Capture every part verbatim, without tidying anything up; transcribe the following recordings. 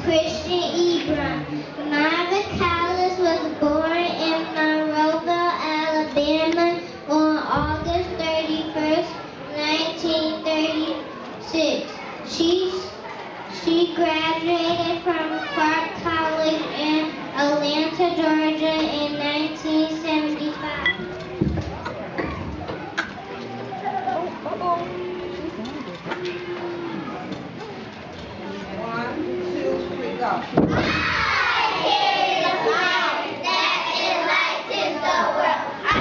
Christian Ebron. Marva Collins was born in Monroeville, Alabama on August thirty-first, nineteen thirty-six. She, she graduated from Clark College in Atlanta, Georgia in nineteen seventy-five. One, two, three, go. I hear the light that enlightens the world. I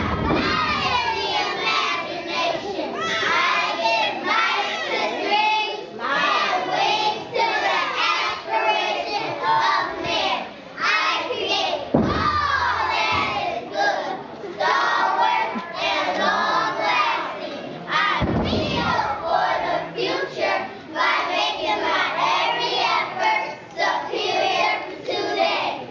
fly in the imagination. I give life to dreams and wings to the aspiration of man. I create all that is good, stalwart and long-lasting. I feel for the future by making my every effort superior today.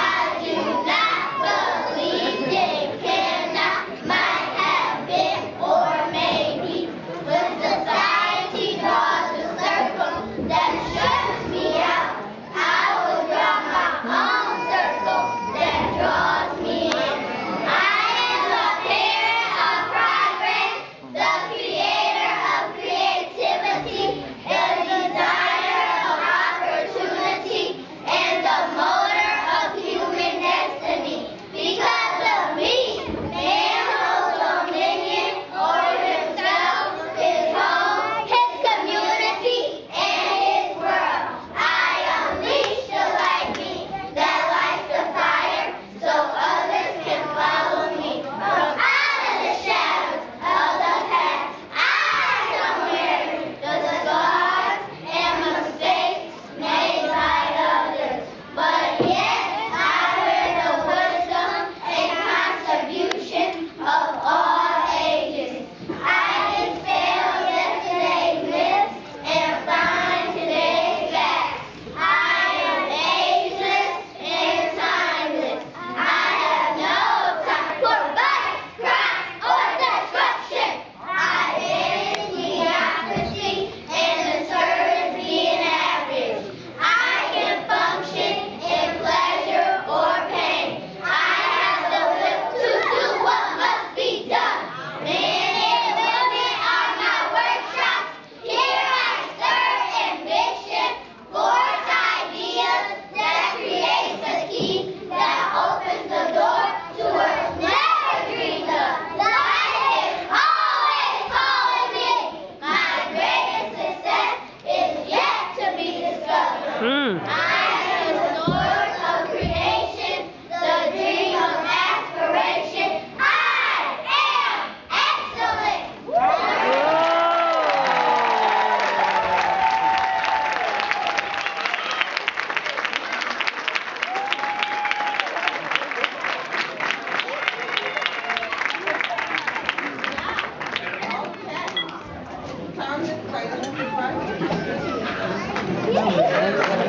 I do not believe it cannot, might have been, or maybe. When society draws a circle that shuts me out, I will draw my own circle that draws me in. I am the parent of progress, the creator of creativity, the designer of opportunity, and the motor of human destiny. Because of me, man holds dominion over himself, his home, his community, and his world. I unleash the lightning that lights the fire so others can follow me. From out of the shadows of the past, I unwear the scars and mistakes made by others. But yet, I wear the wisdom and contribution of all ages. I dispel yesterday's myths and find today's facts. I am ageless and timeless. I have no time for vice, crime, or destruction. I bend mediocrity and discourage being average. I can function in pleasure or pain. I have the will to do what must be done. Men and women are my workshops. Here I stir ambition, forge ideas that creates a key that opens the door to words never dreamed of. Life is always calling me. My greatest success is yet to be discovered. Mm. I